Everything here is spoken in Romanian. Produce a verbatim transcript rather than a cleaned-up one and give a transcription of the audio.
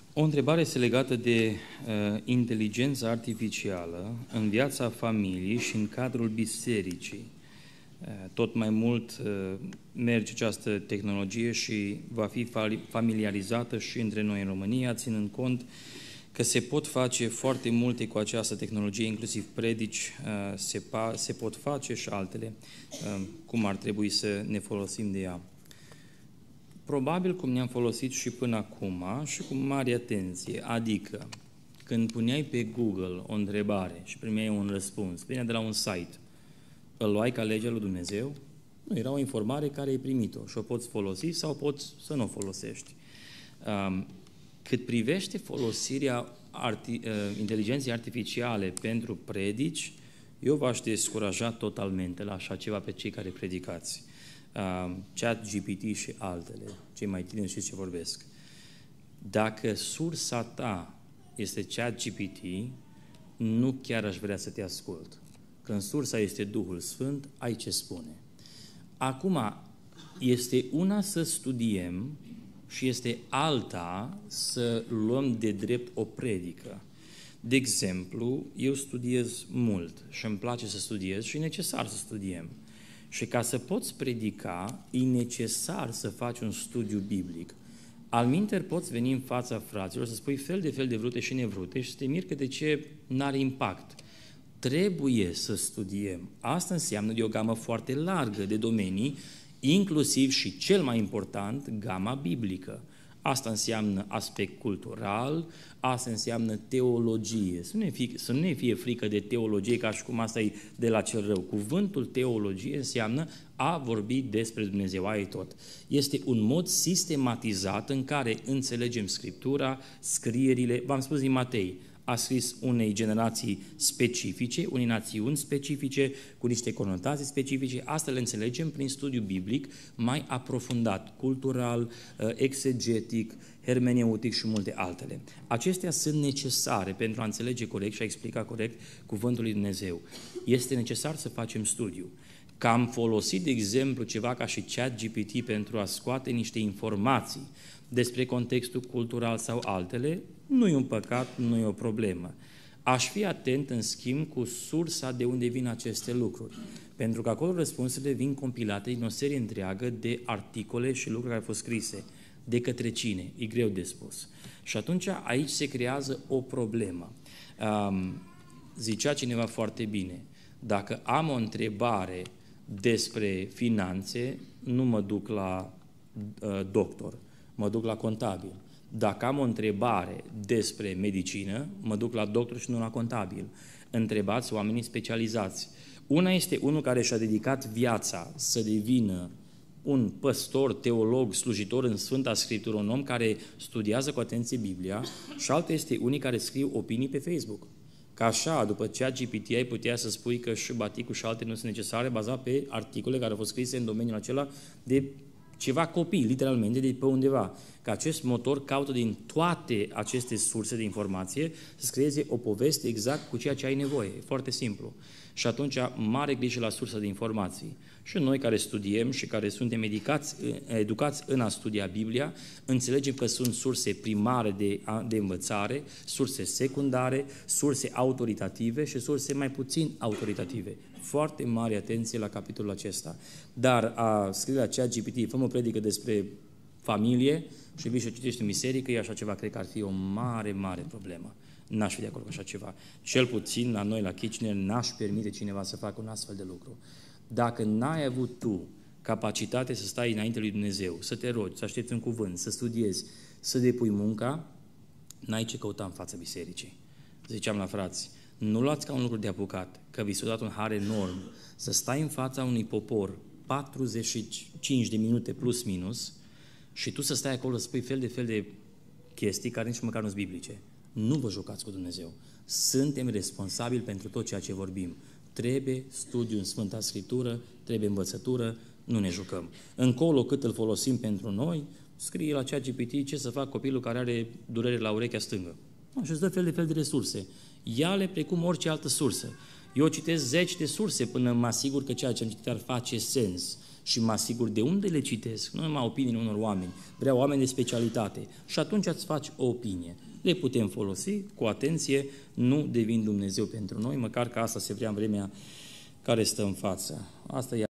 O întrebare este legată de uh, inteligența artificială în viața familiei și în cadrul bisericii. Uh, tot mai mult uh, merge această tehnologie și va fi familiarizată și între noi în România, ținând cont că se pot face foarte multe cu această tehnologie, inclusiv predici, uh, se, se pot face și altele, uh, cum ar trebui să ne folosim de ea. Probabil cum ne-am folosit și până acum și cu mare atenție, adică când puneai pe Google o întrebare și primeai un răspuns, venea de la un site, îl luai ca legea lui Dumnezeu? Nu, era o informare care ai primit-o și o poți folosi sau poți să nu o folosești. Cât privește folosirea arti, inteligenței artificiale pentru predici, eu v-aș descuraja totalmente la așa ceva pe cei care predicați. Uh, ChatGPT și altele, cei mai tineri știți ce vorbesc. Dacă sursa ta este ChatGPT, nu chiar aș vrea să te ascult. Când sursa este Duhul Sfânt, ai ce spune. Acum, este una să studiem și este alta să luăm de drept o predică. De exemplu, eu studiez mult și îmi place să studiez și e necesar să studiem. Și ca să poți predica, e necesar să faci un studiu biblic. Alminteri poți veni în fața fraților să spui fel de fel de vrute și nevrute și să te miri că de ce n-are impact. Trebuie să studiem. Asta înseamnă de o gamă foarte largă de domenii, inclusiv și cel mai important, gama biblică. Asta înseamnă aspect cultural, asta înseamnă teologie. Să nu ne fie, să nu ne fie frică de teologie ca și cum asta e de la cel rău. Cuvântul teologie înseamnă a vorbi despre Dumnezeu, aia e tot. Este un mod sistematizat în care înțelegem Scriptura, scrierile, v-am spus din Matei, a scris unei generații specifice, unei națiuni specifice, cu niște conotații specifice, asta le înțelegem prin studiu biblic mai aprofundat, cultural, exegetic, hermeneutic și multe altele. Acestea sunt necesare pentru a înțelege corect și a explica corect cuvântul lui Dumnezeu. Este necesar să facem studiu. Că am folosit, de exemplu, ceva ca și ChatGPT pentru a scoate niște informații despre contextul cultural sau altele, nu e un păcat, nu e o problemă. Aș fi atent, în schimb, cu sursa de unde vin aceste lucruri. Pentru că acolo răspunsurile vin compilate în o serie întreagă de articole și lucruri care au fost scrise. De către cine? E greu de spus. Și atunci aici se creează o problemă. Um, zicea cineva foarte bine, dacă am o întrebare despre finanțe, nu mă duc la uh, doctor, mă duc la contabil. Dacă am o întrebare despre medicină, mă duc la doctor și nu la contabil. Întrebați oamenii specializați. Una este unul care și-a dedicat viața să devină un păstor, teolog, slujitor în Sfânta Scriptură, un om care studiază cu atenție Biblia, și altul este unii care scriu opinii pe Facebook. Ca așa, după ChatGPT, ai putea să spui că și baticul și alte nu sunt necesare, bazat pe articole care au fost scrise în domeniul acela de ceva copii, literalmente, de pe undeva. Că acest motor caută din toate aceste surse de informație să creeze o poveste exact cu ceea ce ai nevoie. E foarte simplu. Și atunci, mare grijă la sursa de informații. Și noi care studiem și care suntem educați, educați în a studia Biblia, înțelegem că sunt surse primare de, de învățare, surse secundare, surse autoritative și surse mai puțin autoritative. Foarte mare atenție la capitolul acesta. Dar a scrie la ChatGPT, fă-mă predică despre familie și vii și o citești în biserică, e așa ceva, cred că ar fi o mare, mare problemă. N-aș fi de acord cu așa ceva. Cel puțin la noi, la Kitchener, n-aș permite cineva să facă un astfel de lucru. Dacă n-ai avut tu capacitate să stai înainte lui Dumnezeu, să te rogi, să aștepți un cuvânt, să studiezi, să depui munca, n-ai ce căuta în fața bisericii. Ziceam la frați, nu luați ca un lucru de apucat, că vi s-a dat un har enorm, să stai în fața unui popor patruzeci și cinci de minute plus minus și tu să stai acolo să spui fel de fel de chestii care nici măcar nu-s biblice. Nu vă jucați cu Dumnezeu. Suntem responsabili pentru tot ceea ce vorbim. Trebuie studiu în Sfânta Scriptură, trebuie învățătură, nu ne jucăm. Încolo, cât îl folosim pentru noi, scrie la ChatGPT ce să fac copilul care are durere la urechea stângă. Și îți dă fel de fel de resurse. Ia-le precum orice altă sursă. Eu citesc zeci de surse până mă asigur că ceea ce am citit ar face sens. și mă asigur de unde le citesc, nu numai opiniile unor oameni, vreau oameni de specialitate și atunci îți faci o opinie. Le putem folosi cu atenție, nu devin Dumnezeu pentru noi, măcar că asta se vrea în vremea care stă în față. Asta e